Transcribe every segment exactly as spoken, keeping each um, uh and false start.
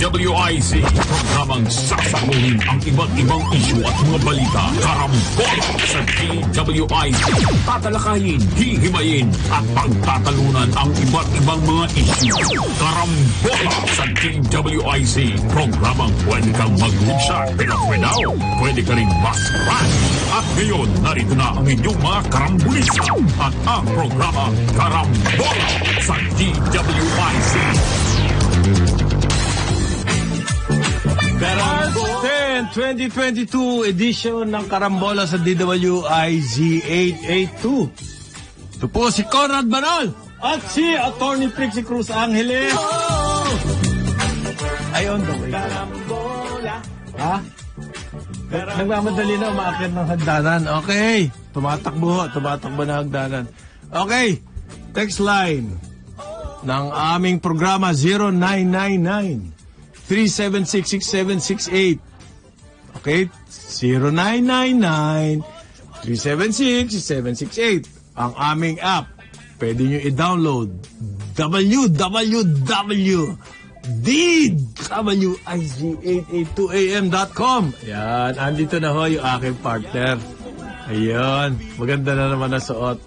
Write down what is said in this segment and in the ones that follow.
W I Z, programang sasagutin ang iba't ibang isyu at mga balita. Karambola sa D W I Z. Tatalakayin, hihimayin at pagtatalunan ang iba't ibang mga isyu. Karambola sa D W I Z, programang pwede kang mag-chat pero now, pwede ka rin mas-crash. At ngayon, narito na ang inyong mga karambulista at ang programa Karambola sa D W I Z. March tenth, twenty twenty-two edition ng Karambola sa D W I Z eight eighty-two. Ito po si Conrad Banal at si Attorney Trixie Cruz Angeles. Oh! Ayun, gawin ko. Ha? Nagmamadali na umaakit ng hagdanan. Okay. Tumatakbo, tumatakbo na hagdanan. Okay. Text line ng aming programa zero nine nine nine three seven six six seven six eight. Okay? zero nine nine nine three seven six six seven six eight. Ang aming app. Pwede nyo i-download. w w w D W I Z eight eighty-two A M dot com. Yan. Andito na ho yung aking partner. Ayun. Maganda na naman na suot.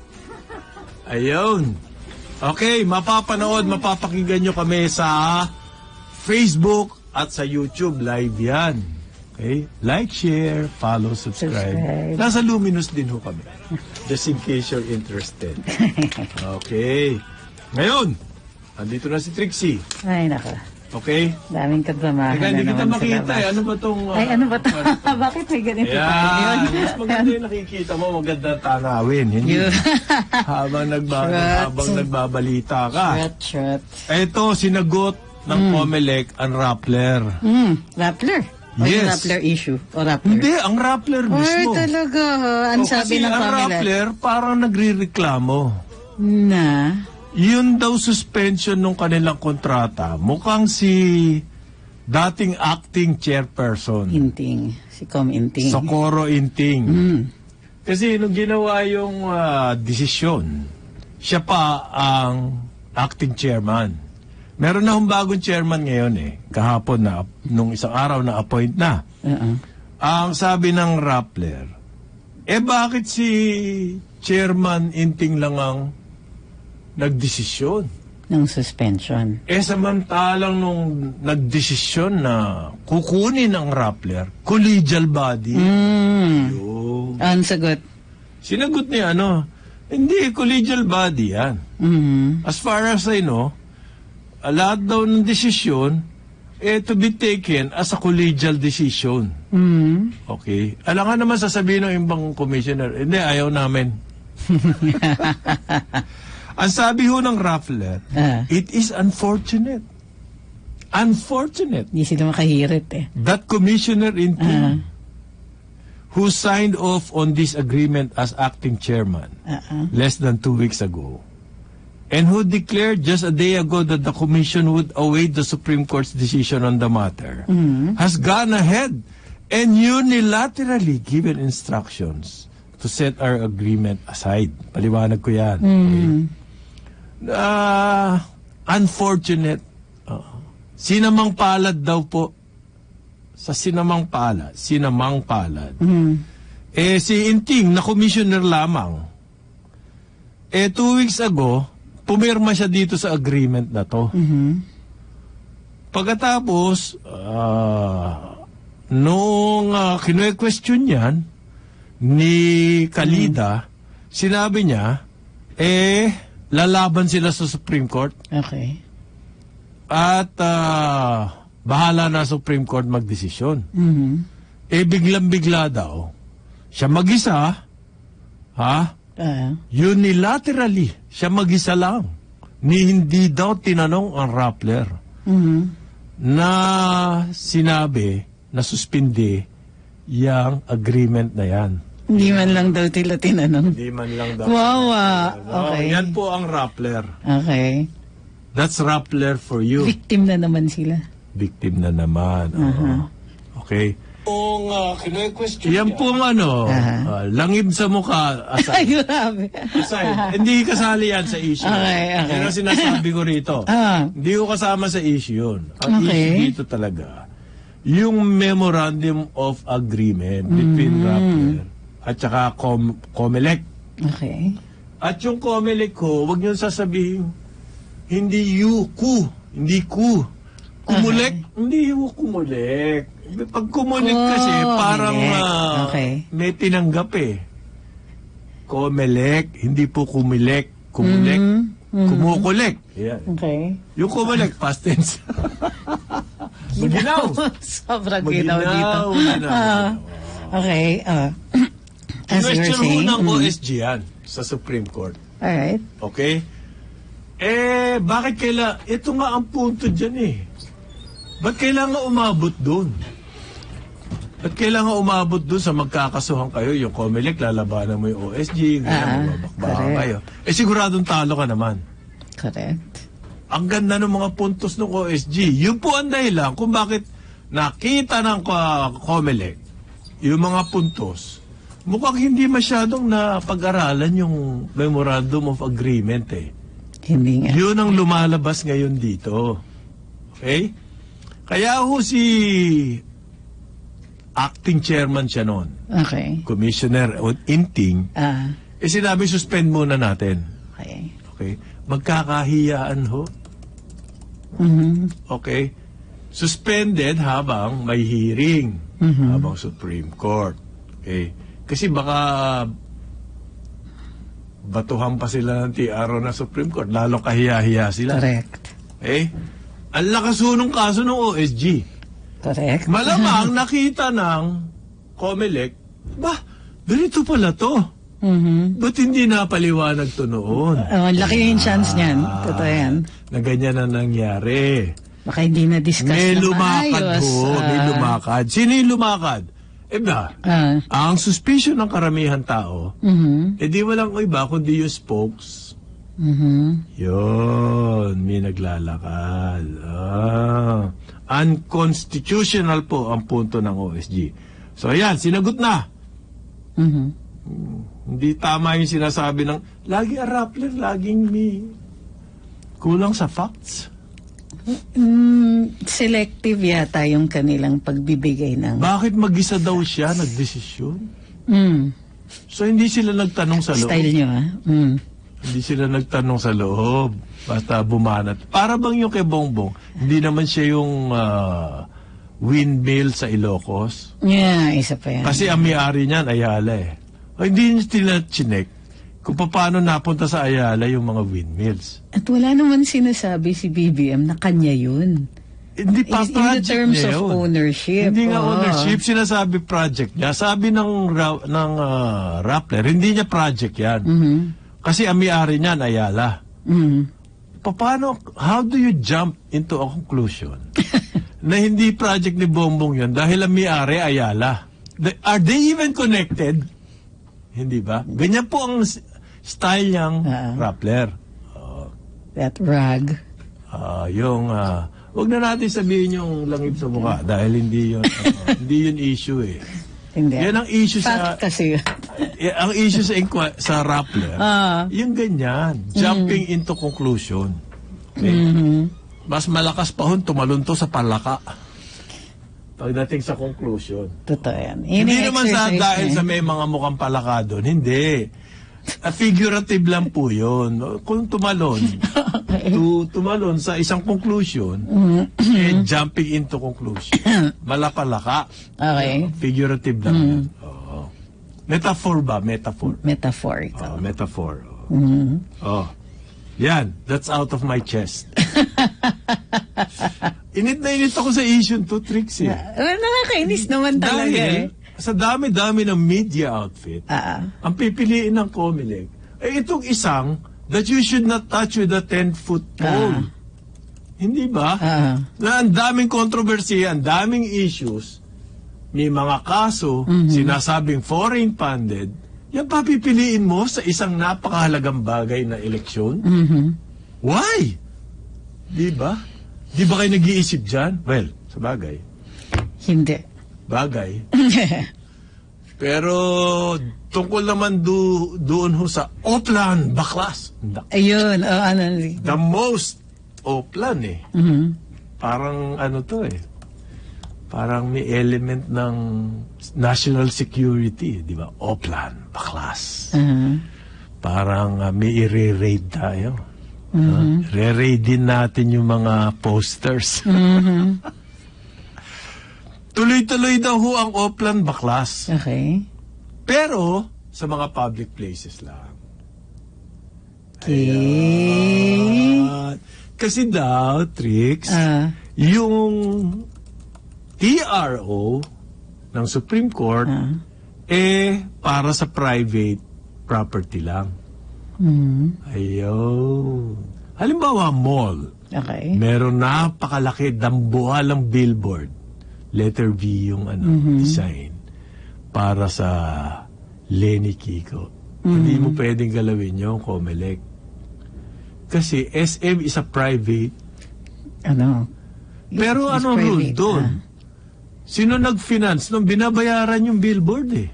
Ayun. Okay. Mapapanood, mapapakinggan nyo kami sa Facebook at sa YouTube. Live yan. Okay? Like, share, follow, subscribe. subscribe. Nasa Luminous din ho kami. Just in case you're interested. Okay. Ngayon, andito na si Trixie. Ay, naka. Okay? Daming kadramahan Teka, na hindi kita naman makita eh. Ano ba itong... Uh, Ay, ano ba ito? Bakit may ganito yeah, tayo? mas maganda yung nakikita mo, maganda tanawin. Hindi. habang, nagba habang nagbabalita ka. Shot, shot. Ito, sinagot ng mm. Comelec ang Rappler. Mm, Rappler? O yes. yung Rappler issue? O Rappler? Hindi, ang Rappler mismo. Ay, talaga. Ang o, sabi ng Comelec. Kasi ang Rappler, parang nagre-reklamo. Na? Yun daw suspension ng kanilang kontrata. Mukhang si dating acting chairperson. Inting. Si Com Inting. Socorro Inting. Mm. Kasi nung ginawa yung uh, desisyon, siya pa ang acting chairman. Meron na hong bagong chairman ngayon eh. Kahapon na, nung isang araw na appoint na. Uh-uh. Ang sabi ng Rappler, eh bakit si Chairman Inting lang ang nagdesisyon? Ng suspension. Eh samantalang nung nagdesisyon na kukunin ang Rappler, collegial body. Mm. Yun. Ang sagot? Sinagot niya ano, hindi, collegial body yan. Mm-hmm. As far as I know, lahat daw ng desisyon, eh to be taken as a collegial decision. Mm-hmm. Okay. Alam nga naman sasabihin ng ibang commissioner, hindi, ayaw namin. Ang sabi ho ng Rappler, uh, it is unfortunate. Unfortunate. Hindi sila makahirit eh. That Commissioner Inting, uh, who signed off on this agreement as acting chairman uh-uh. less than two weeks ago, and who declared just a day ago that the Commission would await the Supreme Court's decision on the matter, mm-hmm. has gone ahead and unilaterally given instructions to set our agreement aside. Paliwanag ko yan. Mm-hmm. Okay? Uh, unfortunate. Uh, sinamang palad daw po. Sa sinamang palad. Sinamang palad. Mm-hmm. Eh, si Inting, na commissioner lamang. Eh, two weeks ago, pumirma siya dito sa agreement na to. Mm-hmm. Pagkatapos, uh, nung uh, kinu-question yan, ni Kalida, mm-hmm. sinabi niya, eh, lalaban sila sa Supreme Court. Okay. At uh, bahala na Supreme Court magdesisyon. Mm-hmm. Eh biglang-bigla daw, siya mag-isa, ha? Uh. Unilaterally, siya mag-isa lang. Ni hindi daw tinanong ang Rappler. Mm-hmm. Na sinabi, na suspindi, yung agreement na yan. Hindi man lang daw tila tinanong. Hindi man lang daw. Wow, ah. Okay. Oh, yan po ang Rappler. Okay. That's Rappler for you. Victim na naman sila. Victim na naman. Uh-huh. Oh. Okay. pong uh, kine-question yan pong ano, uh, langib sa mukha aside. Ay, grabe. aside. Hindi kasali yan sa issue. Okay, okay. Yan ang sinasabi ko rito. Ah. Hindi ko kasama sa issue yun. Ang Okay. issue dito talaga, yung Memorandum of Agreement between Mm. Rappler at saka Com Comelec. Okay. At yung Comelec ko, wag niyo sasabihin, hindi you, ku, hindi ku. Kumulek, hindi you kumulek. Pag kumulek Oh, kasi, parang Comelec. ah, Okay. may tinanggap eh. Comelec, hindi po kumilek. Kumulek, Mhm. kumukulek. Yan. Okay. Yung kumulek, past tense. Maginaw. Sobrang Maginaw, ginaw dito. maginaw. Ah, okay. Uh, as you were Question ho saying. ng mm. O S G yan sa Supreme Court. Alright. Okay? Eh, bakit kailangan... Ito nga ang punto dyan eh. Ba't kailangan umabot doon? Ba't kailangan umabot doon sa magkakasuhan kayo? Yung Comelec, lalabanan mo yung O S G, ganyan, Ah, mababakbakan correct. kayo. Eh, siguradong talo ka naman. Correct. Ang ganda ng mga puntos ng O S G. Yun po ang dahilan kung bakit nakita ng uh, Comelec yung mga puntos. Mukhang hindi masyadong napag-aralan yung Memorandum of Agreement eh. Hindi nga. Yun ang lumalabas ngayon dito. Okay? Kaya ho si acting chairman siya noon, Okay. Commissioner Inting, Ah, eh sinabi suspend muna natin. okay. Okay? Magkakahiyaan ho. Mhm. Okay? Suspended habang may hearing. Mhm. Habang Supreme Court. Okay? Kasi baka batuhan pa sila ng T R O na Supreme Court. Lalo kahiya-hiya sila. Correct. Eh? Ang lakas ho nung kaso ng O S G. Correct. Malamang nakita ng Comelec, bah, ganito pala to. Mhm. Ba't hindi napaliwanag to noon? Oh, laki yung chance niyan. Totoo yan. Na ganyan na nangyari. Baka hindi na-discuss May na lumakad maayos. ho, may Ah, lumakad. Sino yung lumakad? Eh ba, Ah. ang suspicion ng karamihan tao, Mhm. eh di walang iba kundi yung spokes. Mhm. Yun, may naglalakad. Ah, unconstitutional po ang punto ng O S G. So ayan, sinagot na. Mhm. Hindi tama yung sinasabi ng, lagi ang Rappler, laging may kulang sa facts. Mm, selective yata yung kanilang pagbibigay ng... Bakit mag-isa daw siya nagdesisyon? Mm, So hindi sila nagtanong sa loob. style nyo, ah. Mm. Hindi sila nagtanong sa loob. Basta bumanat. Para bang yung kay Bongbong, hindi naman siya yung ah, windmill sa Ilocos. Yeah, isa pa yan. Kasi ang may-ari niyan, Ayala eh. O, hindi nila chinek kung paano napunta sa Ayala yung mga windmills. At wala naman sinasabi si B B M na kanya yun. Hindi pa In- in the project terms niya of yun. ownership. Hindi nga Oo. ownership, sinasabi project niya. Sabi ng, ra- ng ah, Rappler, hindi niya project yan. Mhm. Kasi ang may-ari niyan, Ayala. Mhm. Paano, how do you jump into a conclusion na hindi project ni Bongbong yun dahil ang may-ari Ayala? The- are they even connected? Hindi ba? Ganyan po ang s- style niyang Ah. Rappler. That rag. Ah, yung, ah, wag na natin sabihin yung langib sa mukha dahil hindi yun, ah, hindi yun issue eh. Hindi. Yan ang issue sa, Fact kasi. eh, ang issue sa, inqui- sa Rappler, Ah. yung ganyan, jumping into conclusion. Okay? Mhm. Mas malakas pa hun, tumalon to sa palaka. Pagdating sa conclusion. Totoo yan. Hindi naman sa Ini-exercise dahil niya. sa may mga mukhang palaka doon. Hindi. A figurative lang po yun. Kung tumalon, tu, tumalon sa isang conclusion, eh, jumping into conclusion. Malapalaka. Okay. Figurative lang yan. Oo. Metaphor ba? Metaphor. Metaphorical. Oh, metaphor. Oh. Mhm. Oh. Yan. That's out of my chest. Init na init ako sa issue to, Trixie. Well, nakakainis naman talaga eh. Dahil sa dami-dami ng media outfit, Ah, ang pipiliin ng Comelec, eh itong isang that you should not touch with a ten-foot pole. Ah. Hindi ba? ah, Na ang daming controversy, ang daming issues, may mga kaso, Mhm. sinasabing foreign funded, yan papipiliin mo sa isang napakahalagang bagay na eleksyon? mhm. Why? Di ba? Di ba kayo nag-iisip dyan? Well, sa bagay. Hindi. bagay. Pero tungkol naman do, doon ho sa Oplan Baklas. Ayun, oh, ano. The most Oplan eh. Mhm. Parang ano to eh. Parang may element ng national security, di ba? Oplan Baklas. Uh-huh. Parang uh, may i-re-raid tayo. Mhm. Uh, re-raid din natin yung mga posters. Mhm. Tuloy-tuloy daw ho ang Oplan Baklas. Okay. Pero, sa mga public places lang. Okay. Ayan. Kasi daw, Trix, Ah. yung T R O ng Supreme Court, Ah. eh, para sa private property lang. Mhm. Ayun. Halimbawa, mall. Okay. Meron napakalaki, dambuhalang billboard. Letter V yung ano, design. Para sa Lenny Kiko. Hindi mo pwedeng galawin yung Comelec. Kasi S M is a private. Ano? Pero It's ano rule private, doon? ah. Sino nag-finance nung binabayaran yung billboard eh?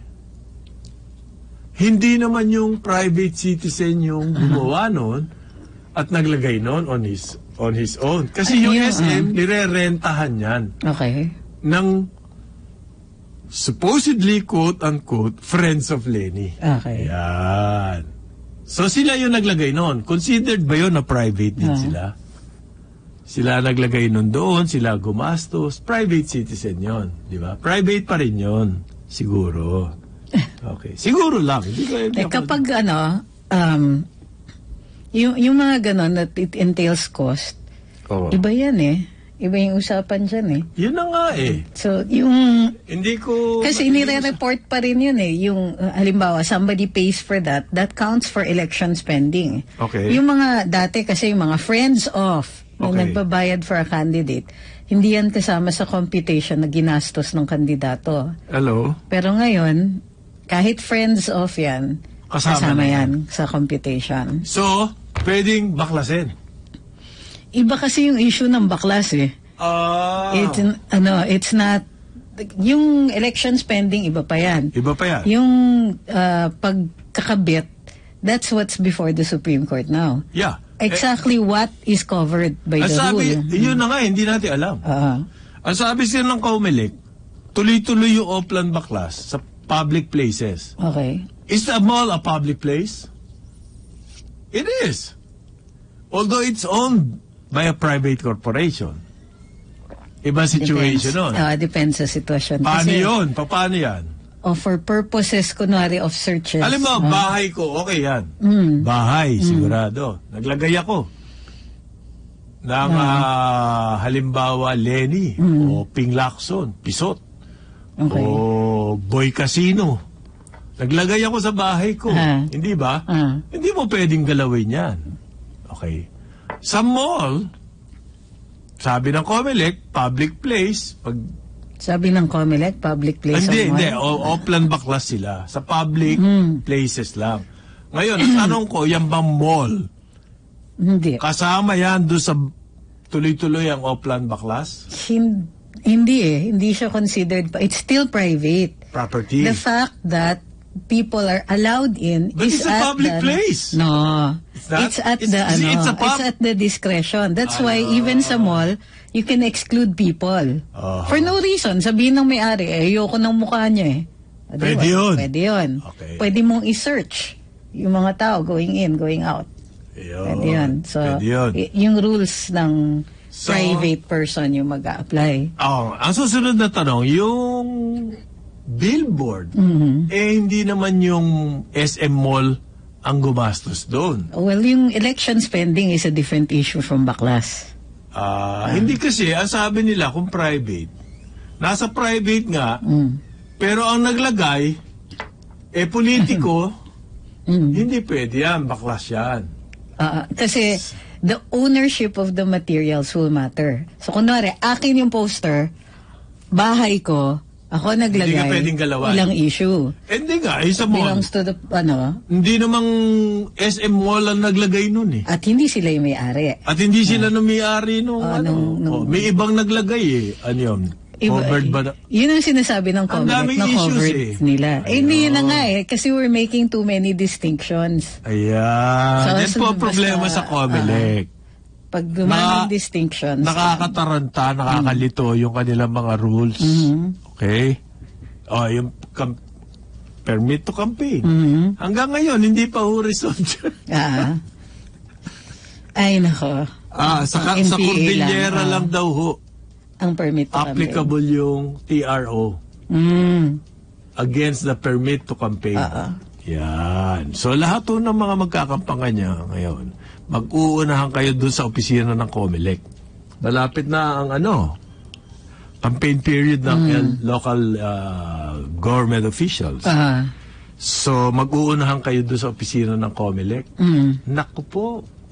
Hindi naman yung private citizen yung gumawa noon at naglagay noon on his on his own. Kasi yung Ayun, S M, nire-rentahan yan Okay. ng supposedly quote-unquote friends of Lenny. Okay. Yan. So sila yung naglagay noon. Considered ba yun na private din Ah. sila? Sila naglagay nun doon, sila gumastos. Private citizen yon, di ba? Private pa rin yon, siguro. Okay. Siguro lang. Hindi ko, hindi Eh, ako- kapag ano, um, yung, yung mga ganon that it entails cost, Oo. iba yan eh. Iba yung usapan dyan eh. Yun na nga eh. So, yung... Hindi ko... Kasi nire-report pa rin yun eh. Yung, uh, halimbawa, somebody pays for that, that counts for election spending. Okay. Yung mga dati kasi, yung mga friends of, na Okay. nagbabayad for a candidate, hindi yan kasama sa computation na ginastos ng kandidato. Hello? Pero ngayon, kahit friends of yan, Kasama kasama, na yan sa computation. So, pwedeng baklasin. Iba kasi yung issue ng baklas eh. Ah. It's, ano, it's not, yung election spending, iba pa yan. Iba pa yan. Yung uh, pagkakabit, that's what's before the Supreme Court now. Yeah. Exactly what is covered by Ang the sabi, rule. yun na nga, hindi natin alam. Ah. Ang sabi sila ng Comelec, tuloy-tuloy yung Oplan Baklas sa public places. Okay. Is the mall a public place? It is. Although it's owned by a private corporation. Iba situation nun. Ah, depends sa sitwasyon. Paano Kasi, yun? Pa- Paano yan? oh, for purposes, kunwari, of searches. Alam mo, ah, bahay ko, okay yan. Mm. Bahay, sigurado. Naglagay ako ng ah, halimbawa Lenny o Ping Lacson, Pisot Okay. o Boy Casino. Naglagay ako sa bahay ko. Ah. Hindi ba? Ah. Hindi mo pwedeng galawin yan. Okay. Sa mall, sabi ng Comelec, public place, pag Sabi ng Comelec, public place. hindi, of hindi. mall. O, Oplan Baklas sila. Sa public Mm. places lang. Ngayon, ang tanong ko, yan bang mall? Hindi. Kasama yan doon sa tuloy-tuloy ang Oplan Baklas? Hin- hindi eh. Hindi siya considered. pa- It's still private. Property. The fact that people are allowed in But is it's a at public the, place. No. It's not? It's at It's- the it's- ano, it's a it's, pub- at the discretion. That's why Ano? even sa mall, you can exclude people. Aha. For no reason. Sabihin ng may-ari, eh, ayoko ng mukha niya eh. Adi, Pwede wala- yun. Pwede yun. Okay. Pwede mong i-search yung mga tao going in, going out. Ayun. Pwede yun. So, Pwede yun. y- yung rules ng So- private person yung mag-a-apply. Oh, ang susunod na tanong, yung billboard, Mhm. eh hindi naman yung S M Mall ang gumastos doon. Well, yung election spending is a different issue from baklas. Ah, hindi kasi, ang sabi nila kung private, nasa private nga, Mm. pero ang naglagay, eh politiko, Mm. hindi pwede yan, baklas yan. Ah, kasi the ownership of the materials will matter. So, kunwari, akin yung poster, bahay ko, ako naglagay, Hindi ka pwedeng galawan. ilang issue. Eh, hindi nga, eh, sa mall, Belongs to the, ano, hindi namang S M Mall ang naglagay nun eh. at hindi sila yung may-ari. At hindi sila nung may-ari nung Ah, ano. nung- nung- Oh, may ibang naglagay eh. Ano yun? Iba, Covered ba na? Yun ang sinasabi ng Ang Comelec daming na issues covered eh. nila. Eh, hindi yun na Ayun. nga eh. Kasi we're making too many distinctions. Ayan. So, Yan so, po ang problema basta, sa Comelec. Pag dumaan Na- ng distinctions. Nakakataranta, nakakalito yung kanilang mga rules. Okay? O, yung kam- permit to campaign. Mhm. Hanggang ngayon, hindi pa horizontal. Ah. Ay, nako. ah, sa, ka- Ang sa M P A Cordillera lang, ah. lang daw ho, Ang permit to applicable yung T R O campaign. Mm. against the permit to campaign. Ah, ah. Yan. So, lahat ho ng mga magkakampangan niya ngayon, mag-uunahan kayo dun sa opisina ng Comelec. Malapit na ang ano, campaign period ng L- local uh, government officials. Ah. So, mag-uunahan kayo dun sa opisina ng Comelec. Mm. Naku po.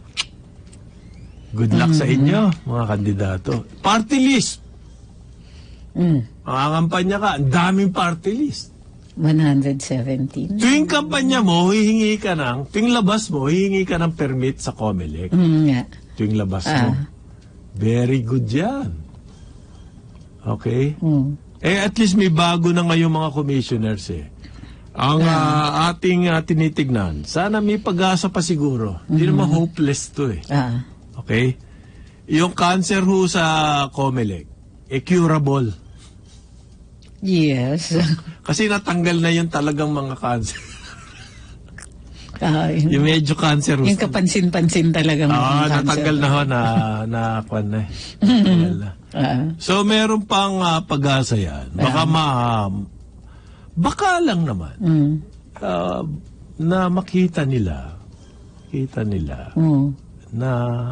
Good luck sa inyo, mga kandidato. Party list. Mm. Mga kampanya ka, ang daming party list. one hundred seventeen. Tuwing kampanya mo, hihingi ka ng, tuwing labas mo, hihingi ka ng permit sa Comelec. Mm, nga. Tuwing labas Ah. mo. Very good yan. Okay? Mm. Eh, at least may bago na ngayon mga commissioners eh. Ang ah, ating uh, tinitignan, sana may pag-asa pa siguro. Hindi naman hopeless to eh. Ah. Okay? Yung cancer ho sa Comelec, eh curable. Yes. Kasi natanggal na yung talagang mga cancer. Ah, yung yung, medyo cancerous. yung kapansin-pansin talagang Ah, cancer. natanggal na ho na, na, kwan na eh. Natanggal na. Ah. So, meron pang ah, pag-asa yan. Baka ma... Baka lang naman Mm. ah, na makita nila, kita nila Mm. na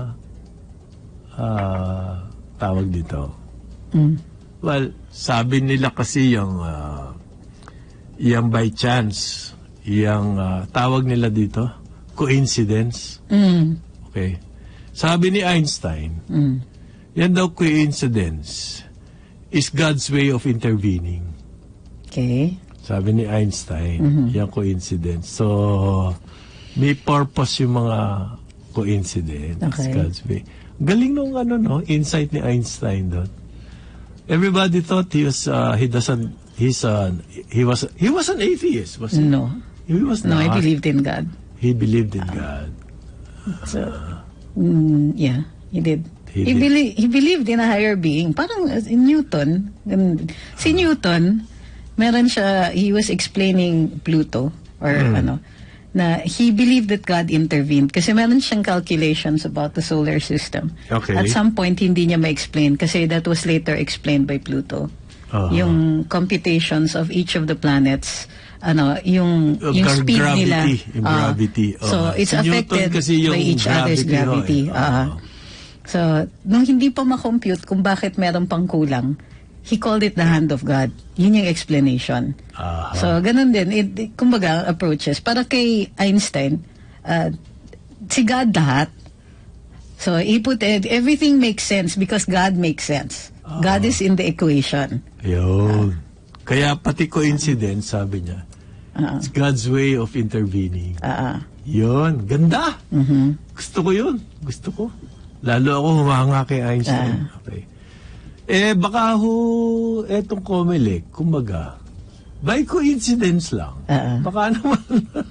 ah, tawag dito. Mm. Well, sabi nila kasi yung ah, yung by chance, yung ah, tawag nila dito, coincidence. Mm. Okay. Sabi ni Einstein, Mm. yan daw coincidence is God's way of intervening. Okay. Sabi ni Einstein, yung coincidence. So, may purpose yung mga coincidence. Okay. God's way. Galing nung ano, no? Insight ni Einstein doon. Everybody thought he was, uh, he doesn't, he's, uh, he was, he was an atheist, was he? No. He was No, I not. believed in God. He believed in God. So, mm, yeah, he did. He He, did. belie- he believed in a higher being. Parang uh, Newton. Ganun. Si Newton, meron siya, he was explaining Pluto, or Hmm. ano, na he believed that God intervened kasi meron siyang calculations about the solar system. Okay. At some point, hindi niya ma-explain kasi that was later explained by Pluto. Uh-huh. Yung computations of each of the planets, ano, yung, Uh, yung gra- speed gravity, nila. yung ah, gravity. So, Oh. it's Si Newton affected kasi yung by each other's gravity, gravity. ho, eh. Ah. Oo. So, nung hindi pa ma-compute kung bakit meron pang kulang, he called it the hand of God. Yun yung explanation. Aha. So, ganun din. It, it, kumbaga, approaches. Para kay Einstein, uh, si God lahat. So, he put it, everything makes sense because God makes sense. God is in the equation. Yun. Kaya pati coincidence, sabi niya, Ah. it's God's way of intervening. Ah, ah. Yun. Ganda. Mhm. Gusto ko yun. Gusto ko. Lalo ako humanga kay Einstein. Okay. Eh, baka ho, etong Comelec, kumbaga, by coincidence lang, Ah. baka naman,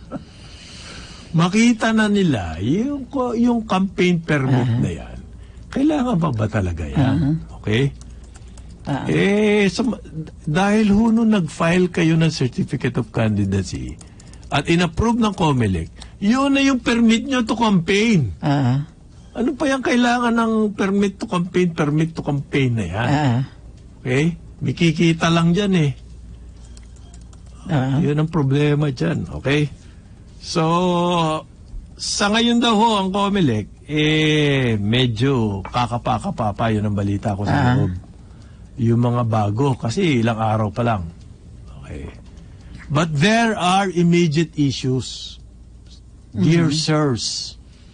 makita na nila yung, ko- yung campaign permit na yan. Kailangan pa ba talaga yan? Okay? Ah. Eh, sa- dahil ho nung nag-file kayo ng Certificate of Candidacy at in-approve ng Comelec, yun na yung permit nyo to campaign. Ah. Ano pa yung kailangan ng permit to campaign, permit to campaign na yan? Ah. Okay? May kikita lang dyan eh. Ah. Yun ang problema dyan. Okay? So, sa ngayon daw ho, ang Comelec, eh, medyo kakapa-kapapa yun ang balita ko sa Ah. loob. Yung mga bago, kasi ilang araw pa lang. Okay. But there are immediate issues, dear sirs,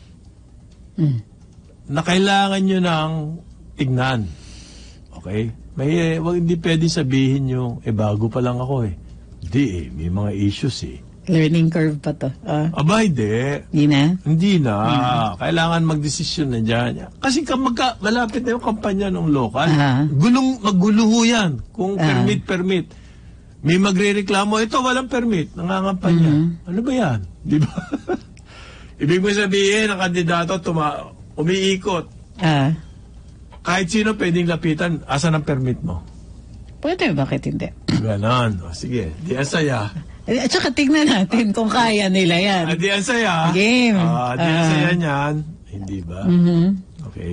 na kailangan nyo ng tignan. Okay? May, eh, wag, hindi pwedeng sabihin yung, eh, bago pa lang ako eh. Hindi eh, may mga issues eh. Learning curve pa to. Ah, Aba, hindi. di na? Hindi na. Kailangan magdesisyon na dyan. Kasi ka magka, malapit na yung kampanya ng local. Ah. Gulong, magulo ho yan. Kung Ah. permit, permit. May magre-reklamo, ito walang permit. Nangangampanya. Mhm. Ano ba yan? Di ba? Ibig mo sabihin, ang kandidato tuma umiikot. Ah, Kahit sino pwedeng lapitan, asan ang permit mo? pwede, bakit hindi? Ganon. O, sige, di ang saya. Eh, At saka tignan natin kung kaya nila yan. Ah, di ang saya. Game. Ah, di ang Ah. saya niyan. Hindi ba? Mhm. Okay.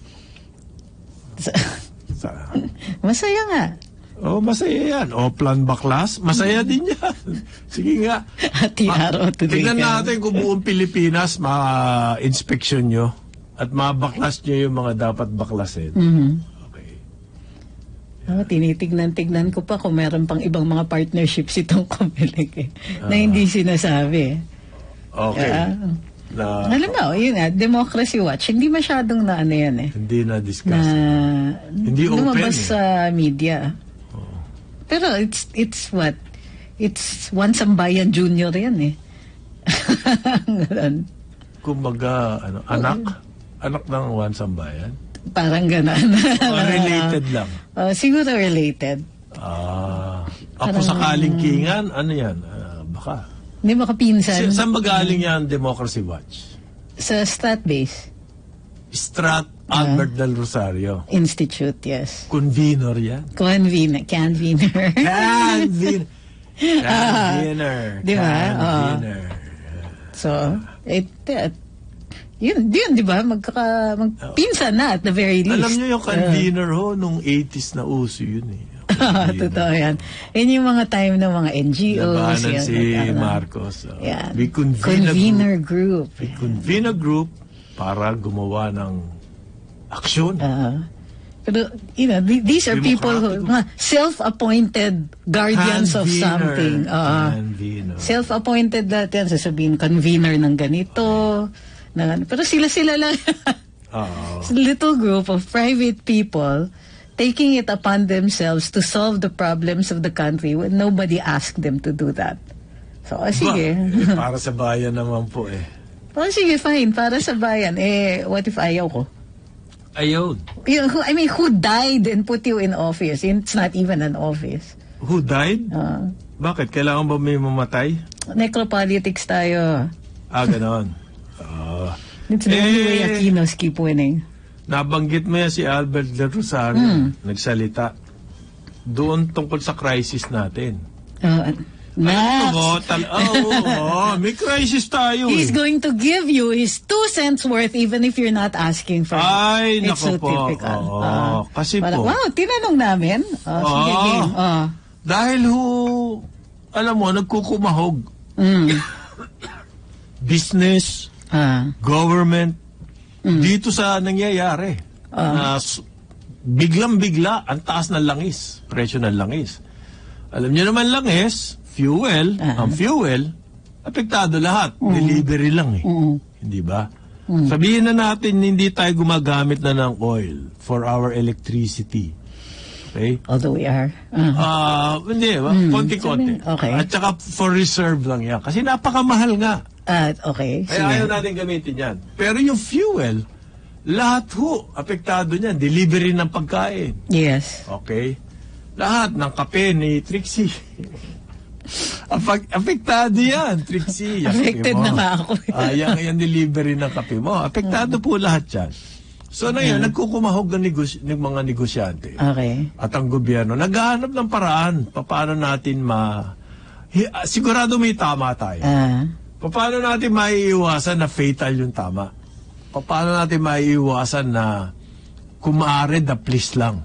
So, Sa, masaya nga. oh, masaya yan. O, plan baklas, masaya din yan. Sige nga. Ati araw today Tingnan ka. natin kung buong Pilipinas ma-inspection nyo at mabaklas nyo yung mga dapat baklasin. Mhm. Okay. Oh, tinitignan-tignan ko pa kung meron pang ibang mga partnerships itong Comelec eh, na hindi sinasabi. Okay. Ah. Na, Alam mo, yun nga, Democracy Watch, hindi masyadong na ano yan eh. hindi na Na discuss. Hindi open lumabas eh. sa media. Pero it's it's what? It's One Sambayan Junior yan eh. Ganun. Kumbaga, ano, anak? Anak ng One Sambayan? Parang gano'n. O related lang? Oh, siguro related. Ah, ako Parang- sakaling kingan, ano yan? Ah, baka. Hindi makapinsan. Sa, saan ba galing yan, Democracy Watch? Sa Strat-Base Strat Albert del Rosario. Institute, yes. Convenor yan. Convener, convener. Convenor. Convenor. Di ba? Convenor. So, it, uh, yun, yun, di ba? Magkaka, magpinsan na at the very least. Alam niyo yung convenor ho, nung eighties na uso yun eh. Uh, totoo yan. Yan yung mga time ng mga N G Os. Labanan yan, si ano. Marcos. Oh. Yan. We convene a Convener group. group. We convene a group para gumawa ng aksyon. Uh, pero, you know, th- these are people who, Demokratiko. mga self-appointed guardians of Convener. something. Uh, Convener. self-appointed lahat yan. Sasabihin, convener ng ganito. Na, pero sila-sila lang. Oo. It's a little group of private people taking it upon themselves to solve the problems of the country when nobody asked them to do that. So, oh, sige. Ba, eh, para sa bayan naman po eh. Oh, sige, fine. Para sa bayan. Eh, what if ayaw ko? Ayun. You know, who, I mean, who died and put you in office? It's not even an office. Who died? Uh, Bakit? Kailangan ba may mamatay? necropolitics tayo. Ah, ganon. Ah. It's the only way Eh. Aquinos keep winning. Nabanggit mo yan si Albert del Rosario. Hmm. Nagsalita. Doon tungkol sa crisis natin. Uh, Alam Max, mo, tal- oh, oh, may crisis tayo he's eh. going to give you his two cents worth even if you're not asking for Ay, it. It's nako so po. typical. Oo, Ah, kasi parang, po. wow, tinanong namin. Oh, sige, Oo. game. Oh. Dahil ho, alam mo, nagkukumahog. Mm. Business, Ah. government, Mm. dito sa nangyayari. Ah. Na s- biglang-bigla, ang taas ng langis, presyo ng langis. Alam niyo naman langis, fuel, Ah. ang fuel, apektado lahat. Delivery lang eh. Mm. Hindi ba? Sabihin na natin, hindi tayo gumagamit na ng oil for our electricity. Okay? Although we are. Ah. Ah, hindi, ba? Konti-konti. Sabi- okay. At saka for reserve lang yan. Kasi napakamahal nga. Ah, okay. Kaya Sige. ayaw natin gamitin yan. Pero yung fuel, lahat ho, apektado niyan. Delivery ng pagkain. Yes. Okay? Lahat ng kape ni Trixie. Apag, apektado yan, Trixie. Yung Affected kape mo. na nga ako. Ah, yan, yan delivery ng kape mo. Apektado po lahat yan. So na yun, nagkukumahog ng, negosy- ng mga negosyante. Okay. At ang gobyerno, naghahanap ng paraan paano natin ma... Hi- ah, sigurado may tama tayo. Ah. Paano natin maiiwasan na fatal yung tama? Paano natin maiiwasan na kung maaari, the please lang?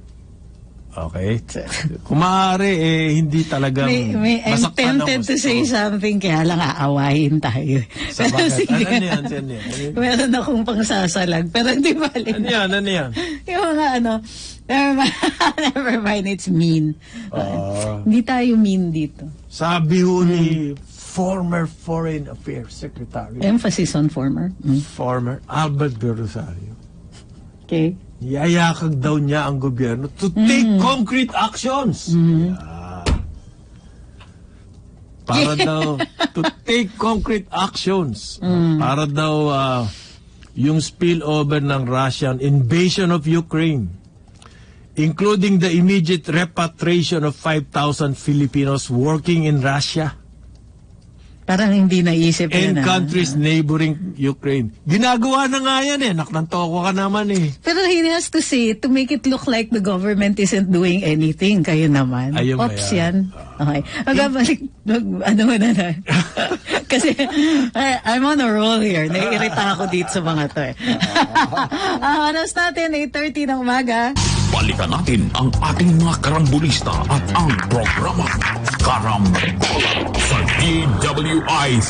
Okay? Kung maaari, eh, hindi talagang May, may, I'm masaktan tempted ang to say gusto. something, kaya lang aawahin tayo. Sa Pero bakit? sige. Ano yan? Ano yan? Ano yan? Meron akong pangsasalag, pero hindi balik. Ano yan? Ano yan? Yung mga ano, never mind, never mind, it's mean. Ah. Hindi tayo mean dito. Sabi ho ni former Foreign Affairs Secretary, Emphasis on former. Mm. former Albert de Rosario, Okay. yayakag daw niya ang gobyerno to take concrete actions. Yeah. para daw to take concrete actions. Mm. Para daw uh, yung spillover ng Russian invasion of Ukraine, including the immediate repatriation of five thousand Filipinos working in Russia Parang hindi naisip and yun, ah. countries neighboring Ukraine. Ginagawa na nga yan eh. Naknantoko ka naman eh. Pero he has to say it to make it look like the government isn't doing anything. Kayo naman. Ayun ba Ops yan? yan. Okay. Magabalik, mag- ano mo na na. Kasi I, I'm on a roll here. Naiirita ako dito sa mga to eh. Ang oras natin, eight thirty ng umaga. Balikan natin ang ating mga karambulista at ang programa Karambola sa D W I Z.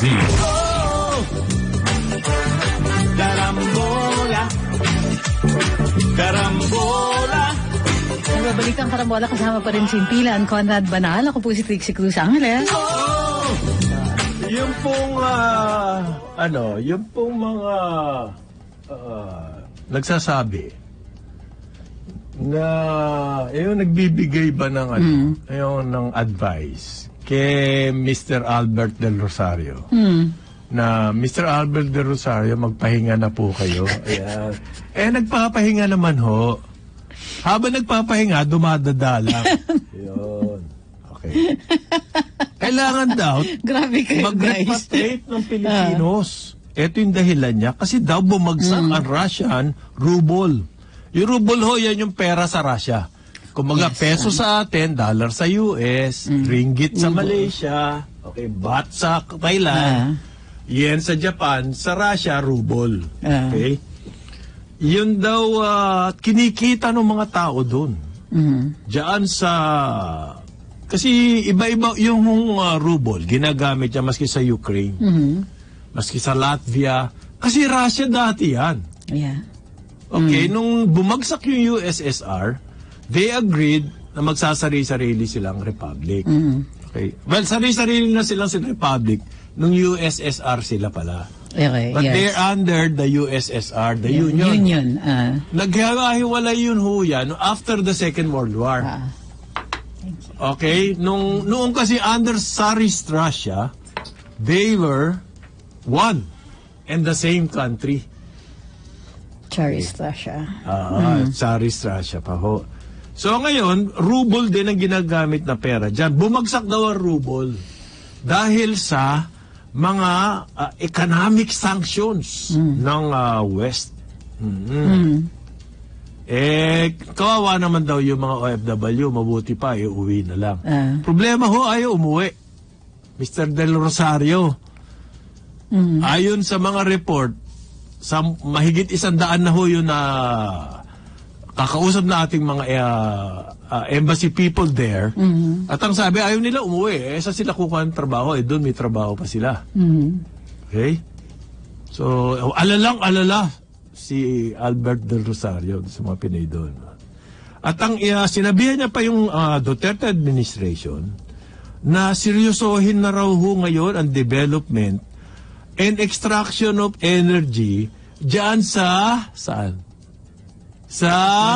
Karambola. Karambola. Nagbabalik ang Karambola, kasama pa rin si Impilan, Conrad Banal. Ako po si Trixie Cruz Angeles. Oh! Yung pong, ah, ano, yung pong mga ah, nagsasabi na yung nagbibigay ba ng ano, yung ng advice kay Mister Albert Del Rosario. Hmm. Na Mister Albert Del Rosario, magpahinga na po kayo. Ayan. Eh, nagpapahinga naman ho. Habang nagpapahinga, dumadadala. Yun. Okay. Kailangan daw Grabe kayo, guys. mag-repatriate ng Pilipinos. Ito yung dahilan niya. Kasi daw bumagsak ang Russian ruble. Yung ruble ho, yan yung pera sa Russia. Kumaga, Yes, peso sa atin, dollar sa U S, ringgit sa Malaysia, okay, baht sa Thailand, yen sa Japan, sa Russia, ruble. Ah. Okay? Yun daw, ah, kinikita ng mga tao doon. Mhm. Diyan sa... Kasi iba-iba yung uh, ruble, ginagamit niya maski sa Ukraine, Mhm. maski sa Latvia. Kasi Russia dati yan. Yeah. Okay, nung bumagsak yung U S S R, they agreed na magsasari-sarili silang republic. Okay. Well, sari-sarili na silang silang republic nung U S S R sila pala. Okay, But yes. they're under the U S S R, the Yeah, Union. Union. ah. Naghiwalay yun ho yan after the Second World War. Ah. Okay? Nung, noong kasi under Tsarist Russia, they were one and the same country. Charis Russia. Ah, Tsarist Russia pa ho. So ngayon, ruble din ang ginagamit na pera dyan. Bumagsak daw ang ruble dahil sa mga ah, economic sanctions ng ah, West. Mhm. Eh, kawawa naman daw yung mga O F W, mabuti pa, iuwi na lang. Ah. Problema ho, ayaw umuwi. Mister Del Rosario, ayon sa mga report, sa mahigit isang daan na ho yun na kakausap na ating mga uh, uh, embassy people there. At ang sabi, ayaw nila umuwi. Eh, sa sila kukuha ng trabaho, eh, doon may trabaho pa sila. Okay? So, alalang alala si Albert Del Rosario sa mga Pinay doon. At ang uh, sinabihan niya pa yung uh, Duterte administration na seryosohin na raw ho ngayon ang development and extraction of energy diyan sa saan? Sa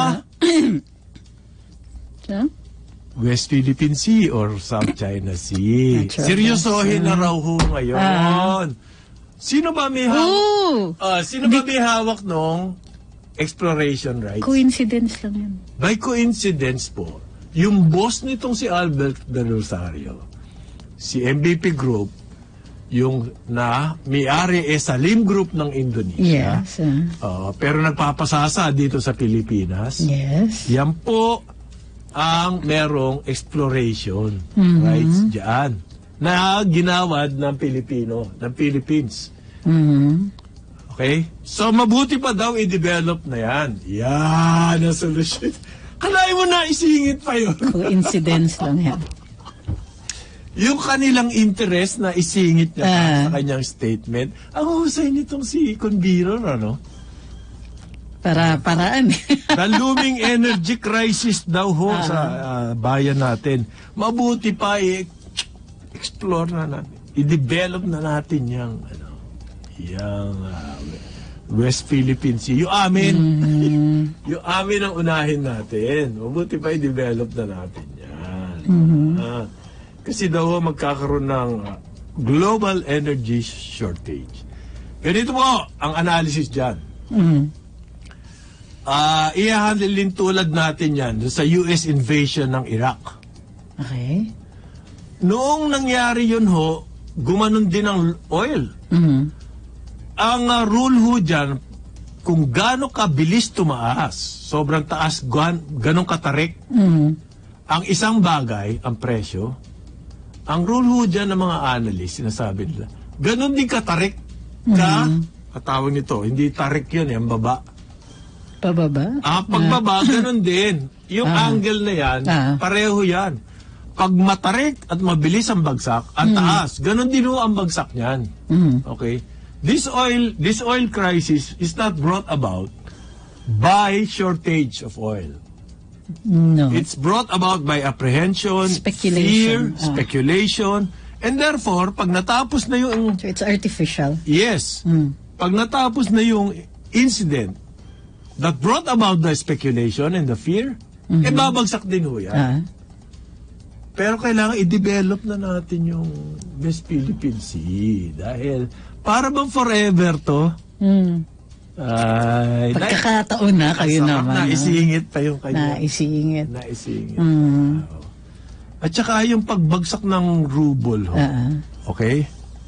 Huh? West Philippine Sea or South China Sea. Natural Seryosohin gas, na raw ho ngayon. Sino ba may hawak? Oh! Ah, sino ba may hawak nung exploration rights? Coincidence lang yan. By coincidence po, yung boss nitong si Albert Del Rosario, si M B P Group, yung na may-ari eh Salim Group ng Indonesia. Yes. ah. Uh, pero nagpapasasa dito sa Pilipinas. Yes. Yan po ang merong exploration Mhm. rights dyan na ginawad ng Pilipino, ng Philippines. Mhm. Okay? So, mabuti pa daw i-develop na yan. Yan ang solusyon. Kalahin mo na isingit pa yun. Coincidence lang yan. Yung kanilang interest na isingit niya Ah. sa kanyang statement, ang husay nitong si Conbiro, ano? Para, paraan. The looming energy crisis daw ho sa ah, bayan natin. Mabuti pa i-explore na natin. I-develop na natin yung, ano, yung ah, West Philippine Sea. Yung amin. Yung amin ang unahin natin. Mabuti pa i-develop na natin yan. Ah, Kasi daw magkakaroon ng uh, global energy shortage. Ganito po ang analysis dyan. Mm. Uh, i-handle din tulad natin yan sa U S invasion ng Iraq. Okay. Noong nangyari yun ho, gumanon din ang oil. Mm. Ang uh, rule ho dyan, kung gaano kabilis tumaas, sobrang taas, gan ganong katarik, Mm. ang isang bagay, ang presyo, ang rule ho dyan ng mga analyst, sinasabi nila, ganon din katarik ka, katawag nito, hindi tarik yun, eh, ang baba. Pababa? Ah, pagbaba, ganon din. Yung Ah. angle na yan, Ah. pareho yan. Pag matarik at mabilis ang bagsak, ang taas, ganon din ho ang bagsak niyan. Mm. Okay? This oil, this oil crisis is not brought about by shortage of oil. No. It's brought about by apprehension, Speculation. fear, Ah. speculation, and therefore, pag natapos na yung, So it's artificial. yes, Mm. pag natapos na yung incident that brought about the speculation and the fear, eh babagsak din ho yan. Ah. Pero kailangan i-develop na natin yung West Philippine Sea. Dahil, para bang forever to? Mm. Ay, Pagkakataon na kayo sarap naman. na ah. isingit pa yung kanya. Naisingit. Naisingit. Mm. At saka yung pagbagsak ng ruble, ho, Ah. okay?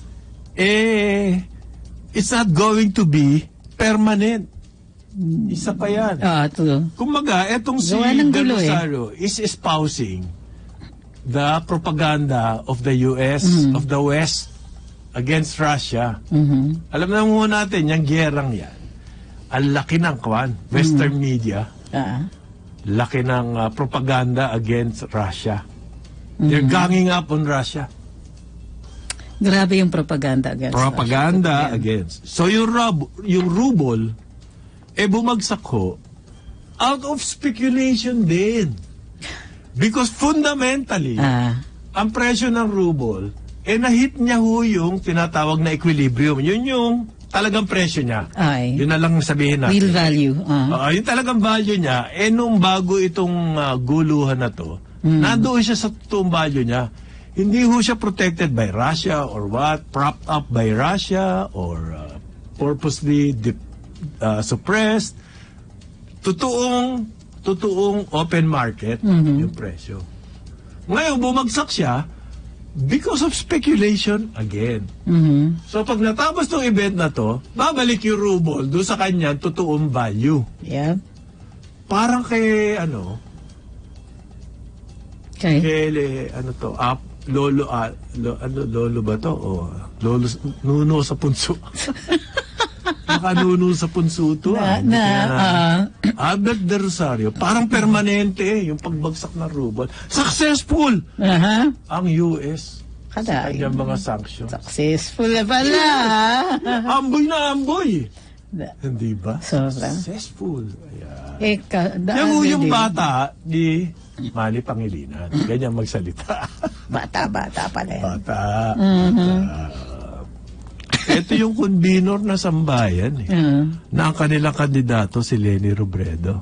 Eh, it's not going to be permanent. Isa pa yan. Ah, ito. Kumbaga, etong si Gawa ng Del gulo, eh. Rosario is espousing the propaganda of the U S, Mm. of the West, against Russia. Mhm. Alam na mo natin, yung gerang yan, ang laki ng kwan, Western media, Ah. laki ng uh, propaganda against Russia. They're ganging up on Russia. Grabe yung propaganda against Propaganda Russia. against. So yung, rub, yung ruble, eh bumagsak ho, out of speculation din. Because fundamentally, Ah. ang presyo ng ruble, eh nahit niya ho yung tinatawag na equilibrium. Yun yung talagang presyo niya. Ay. Yun na lang sabihin natin. Real value. Ah. Ah, yung talagang value niya, eh nung bago itong ah, guluhan na to, nandoon siya sa totoong value niya. Hindi ho siya protected by Russia or what, propped up by Russia or ah, purposely dip, ah, suppressed. Totoong, totoong open market yung presyo. Ngayon, bumagsak siya because of speculation again. Mhm. So pag natapos tong event na to, babalik yung ruble doon sa kanya totoong value. Yeah. Parang kay ano, Okay. kay le- ano to, up lolo ah, lo, ano lolo ba to o lolo nuno sa punso. Nakanuno sa punso to. Na, ah. na, Kaya, ah, Albert de Rosario, parang permanente eh, yung pagbagsak ng ruble. Successful aha. ang U S sa Kada. kanyang mga sanctions. Successful na pala. Amboy na amboy. Da- Hindi ba? Sobra. Successful. Ayan. Eh, ka, daan Yung, yung din. bata ni Manny Pangilinan. Ganyan magsalita. Bata, bata pala yan. Bata. Bata. Ito yung convenor na sambayan eh. Ah. Na ang kanilang kandidato si Leni Robredo.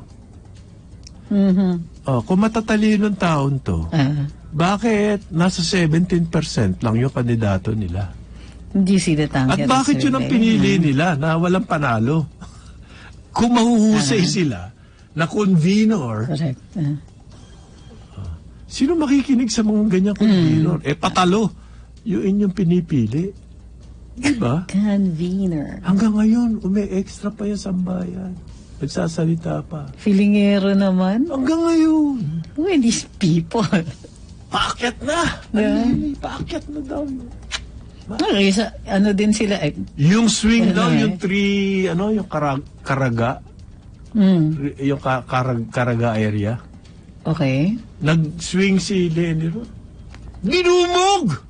Mhm. Oh, kung matatalinong taon to, Ah. bakit nasa seventeen percent lang yung kandidato nila? Hindi sila tangke. At bakit yun ang pinili nila na walang panalo? Kung mahuhusay sila na convenor, Correct. Ah. sino makikinig sa mga ganyang convenor? Eh, patalo. Yung inyong pinipili. Diba? Convener. Hanggang ngayon, umi-extra pa yung sambayan. Nagsasalita pa. Filingero naman. Hanggang ngayon. Who are these people? Paakyat na! Yeah. Alili, paakyat na daw. Okay, sa, ano din sila eh. Yung swing Ano daw, eh? yung three, ano, yung karag, karaga, Mm, yung ka, karag, karaga area. okay. Nag-swing si Lenny Ro. Dinumog!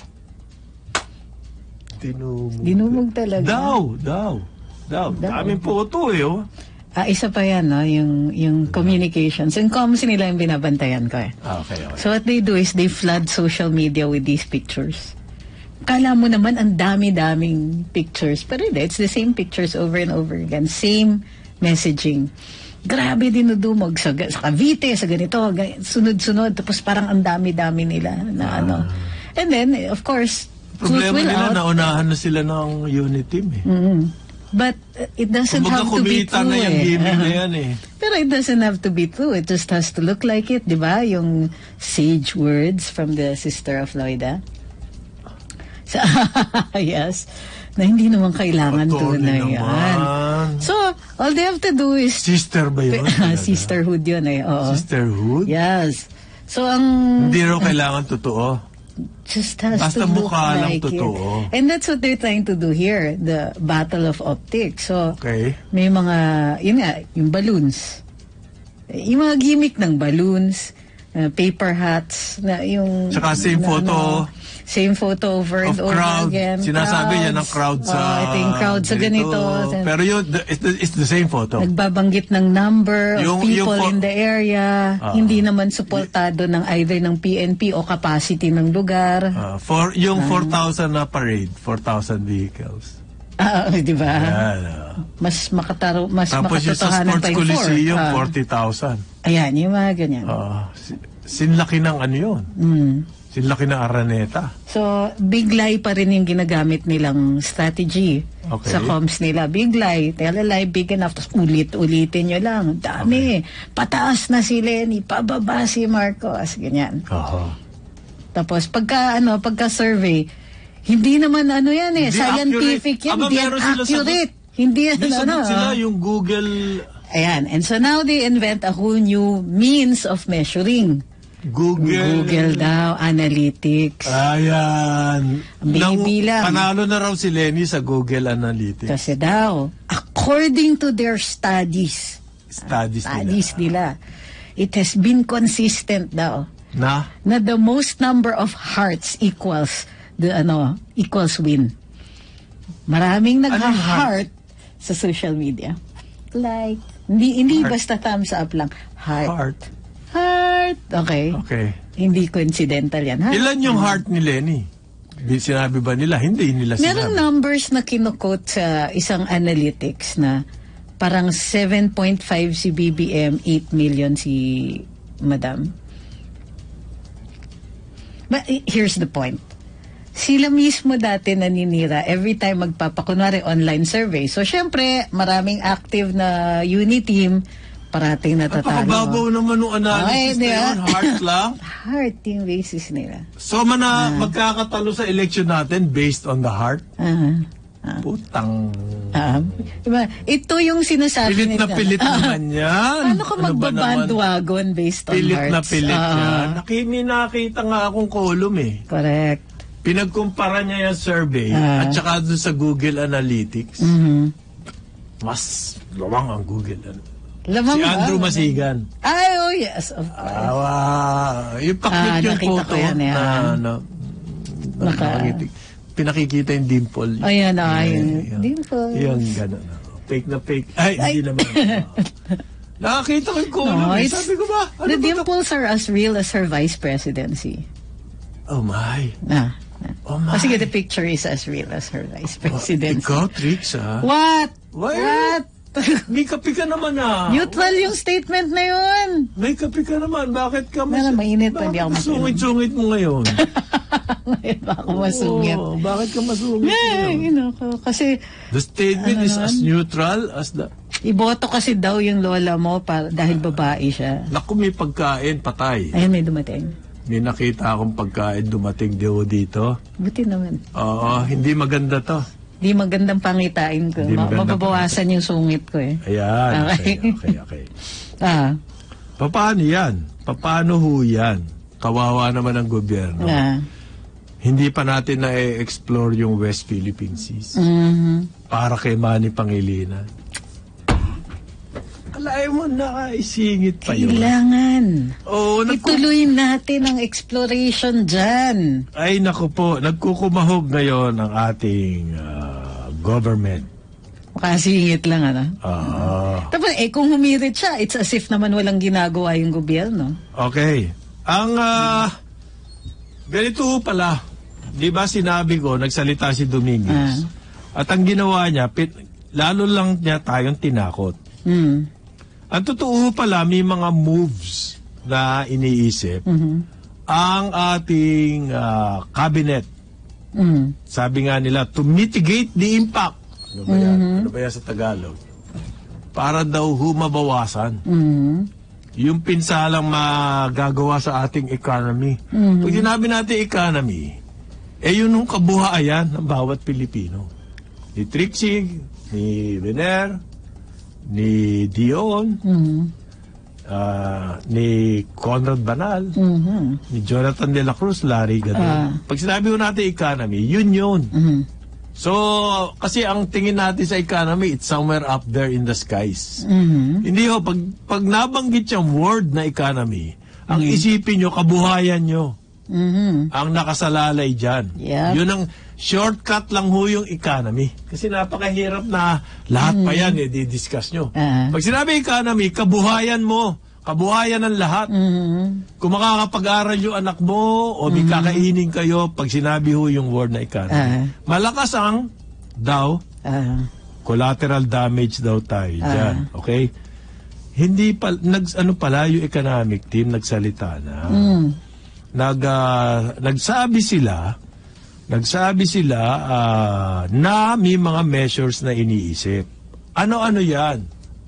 Dinumog. Dinumog talaga. Daw, daw. Daw. Daw. Daming photo eh, oh. Ah, isa pa yan, no? Yung, yung communications. Yung comms nila yung binabantayan ko eh. Ah, okay, okay. So what they do is they flood social media with these pictures. Kala mo naman ang dami-daming pictures. Pero hindi, it's the same pictures over and over again. Same messaging. grabe dinudumog sa, sa Cavite, sa ganito, gan- sunod-sunod, tapos parang ang dami-dami nila na Ah. ano. And then, of course, truth Problema will nila, out. naunahan na sila ng unit team eh. Mm. But uh, it doesn't Kumbaga have to be kumita true na yung eh. gaming na Uh-huh. yan eh. Pero it doesn't have to be true. It just has to look like it, di ba? Yung sage words from the sister of Loida. So, yes. Na hindi naman kailangan Attorney tunay naman. yan. So, all they have to do is... Sister ba yun? Talaga? Sisterhood yun eh. Oo. Sisterhood? Yes. So, ang... Hindi raw kailangan totoo. Just has Basta to look mukha lang like totoo. it. And that's what they're trying to do here, the battle of optics. So, Okay. may mga, yun nga, yung balloons. Yung mga gimmick ng balloons, uh, paper hats, na yung... Tsaka same na, photo. ano, same photo over Of and over crowd. again. Sinasabi yan ang crowd Crowds. sa... Oh, ito yung crowd sa ganito. Pero yun, the- it's the, it's the same photo. Nagbabanggit ng number Yung- of yung people for- in the area. Ah. Hindi naman suportado ng either ng P N P o capacity ng lugar. Ah, for, yung four thousand na parade, four thousand vehicles. Ah, di ba? Yan. ah. Mas makataro, mas Tapos yung sa makatotohanan Sports pa yung four. Coliseum, Ah. forty thousand. Ayan, yung mga ganyan. Ah, si- sinlaki ng ano yun. Mm. Sinlaki ng Araneta. So, big lie pa rin yung ginagamit nilang strategy Okay. sa comms nila. Big lie, tell a lie big enough, tapos ulit-ulitin nyo lang. Dami. Pataas na si Lenny, pababa si Marcos. Ganyan. Aha. Tapos, pagka, ano, pagka-survey, hindi naman ano yan eh, Hindi scientific accurate. yan, Aba, hindi yan meron sila accurate. Hindi yan, May ano, sagot sila ah. yung Google... Ayan, and so now they invent a whole new means of measuring. Google... Google daw, analytics. Ayan. Binibilang. Nang- Panalo na raw si Lenny sa Google Analytics. Kasi daw, according to their studies, Studies, studies nila. nila, it has been consistent daw Na? na the most number of hearts equals the ano equals win. Maraming Anong nag-heart sa social media. Like, hindi hindi Heart. basta thumbs up lang. Heart. Heart. Heart. Okay. Okay. Hindi coincidental yan. Ha? Ilan yung heart ni Lenny? Di- Sinabi ba nila? Hindi nila Merong sinabi. numbers na kinukote sa isang analytics na parang seven point five si B B M, eight million si Madam. But eh, here's the point. Sila mismo dati naninira every time magpapakunwari online survey. So, syempre, maraming active na unit team, parating natatalo. Napakababaw naman nung Ay, analysis di na ba? yun. Heart lang. Heart yung basis nila. So, mana magkakatalo sa election natin based on the heart? Ah. Putang... Ah, diba? Ito yung sinasabi Pilit na nila. pilit Ah, naman yan. Paano ka Ano ba magbabandwagon based on Pilit hearts? na pilit Ah, yan. Nakimi nakita nga akong column eh. Correct. Pinagkumpara niya yung survey Ah. at saka doon sa Google Analytics. Mhm. Mas lawang ang Google. An- Lamang si Andrew ba? Masigan. Ay, oh yes, of course. Ah, yung pakit Ah, yung nakita photo ko yan, yan. na, na, na Naka- nakikita- pinakikita yung dimple. Ayan na, Eh, yung yan. dimples. Yung gano'n. Fake na fake. Ay, hindi naman. Nakakita ko yung column. No, eh. it's- Sabi ko ba? Ano the ba to? dimples are as real as her vice presidency. Oh my. Ah. Oh my. Oh, sige, the picture is as real as her vice Oh, presidency. ikaw, Trix, ha? What? Why? What? May kapi ka naman, ah. Neutral yung statement na yun. May kapi ka naman. Bakit ka mas... Meron, mainit pa, hindi ako Bakit masinom. sungit-sungit mo ngayon? Ngayon ba ako masungit? Oo, bakit ka masungit Eh, ngayon? you know, kasi The statement Ano is as naman? neutral as the... iboto kasi daw yung lola mo para, dahil babae siya. Naku, may pagkain, patay. Ayun, may dumating. May nakita akong pagkain dumating daw dito. Buti naman. Oo, hindi maganda to. Di magandang pangitain ko. Di Ma- magandang mababawasan yung sungit ko eh. Ayan, Okay. okay, okay, okay. Ah, Paano yan? Paano ho yan? Kawawa naman ang gobyerno. ah. Hindi pa natin na-explore yung West Philippine Seas. Mhm. Para kay Manny Pangilinan. Alay mo, nakaisingit pa yun. Kailangan. Oo, nagku- Ituloy natin ang exploration dyan. Ay, naku po, nagkukumahog ngayon ang ating ah, government. Makasingit lang, ano? Ah, Tapos, eh, kung humirit siya, it's as if naman walang ginagawa yung gobyerno. okay. Ang, ah, ganito ho pala, di ba sinabi ko, nagsalita si Dominguez, at ang ginawa niya, pit, lalo lang niya tayong tinakot. Hmm. Ang totoo pala, may mga moves na iniisip Mhm. ang ating ah, cabinet. Mhm. Sabi nga nila, to mitigate the impact. Ano ba yan? Ano ba yan sa Tagalog? Para daw humabawasan Mhm. yung pinsalang magagawa sa ating economy. Pag sinabi natin economy, eh yun yung kabuhayan ng bawat Pilipino. Ni Trixie, ni Vener, ni Dion, Mhm. ah, ni Conrad Banal, Mhm. ni Jonathan De La Cruz, Larry Gadon. Ah. Pag sinabi ko natin economy, yun yun. Mhm. So, kasi ang tingin natin sa economy, it's somewhere up there in the skies. Mhm. Hindi ho, pag, pag nabanggit yung word na economy, ang isipin nyo, kabuhayan nyo, Mhm. ang nakasalalay dyan. Yep. Yun ang shortcut lang ho yung economy. Kasi napakahirap na lahat pa yan, eh, di-discuss nyo. Ah. Pag sinabi economy, kabuhayan mo, kabuhayan ng lahat. Mhm. Kung makakapag-aral yung anak mo o may kakainin kayo pag sinabi ho yung word na economy. Ah. Malakas ang daw, Ah. collateral damage daw tayo Ah. dyan. Okay? Hindi pa, nag, ano pala yung economic team, nagsalita na. Mm. Nag, ah, nagsabi sila, nagsabi sila ah, na may mga measures na iniisip. Ano-ano yan?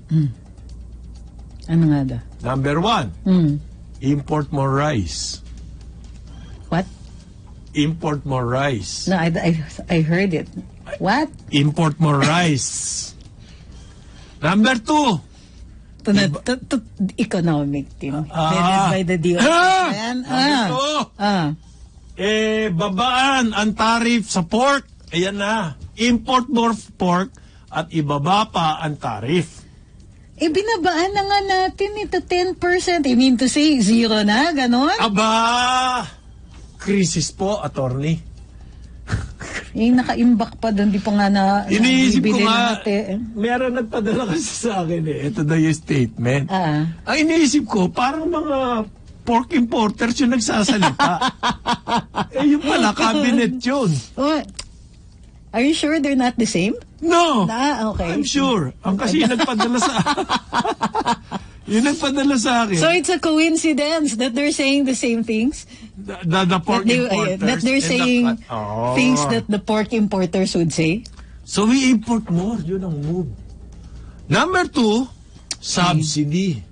Ano nga daw? Number one, Mm. import more rice. What? Import more rice. No, I, I, I heard it. What? Import more rice. Number two, To, na, to, to, economic team. Ah. Headed by the D O H. Ah! Ayan. Number Ah. two, Ah. eh, babaan ang tariff sa pork. Ayan na. Import more pork at ibaba pa ang tariff. Eh, binabaan na nga natin ito ten percent. I mean to say, zero na, ganon? Aba! Krisis po, attorney. Eh, naka-imbak pa doon, di pa nga na... Iniisip ko nabibili nga, natin. meron nagpadala kasi sa akin eh. Ito daw yung statement. Ah. Ang iniisip ko, parang mga pork importers yung nagsasalita. Eh, yung pala, cabinet yun. Oh, are you sure they're not the same? No! Ah, okay. I'm sure. Ang kasi yung nagpadala sa yung nagpadala sa akin. So it's a coincidence that they're saying the same things? the, the, the pork That, they, importers. that they're and the- saying Oh. things that the pork importers would say? So we import more. Yun ang move. Number two, subsidy.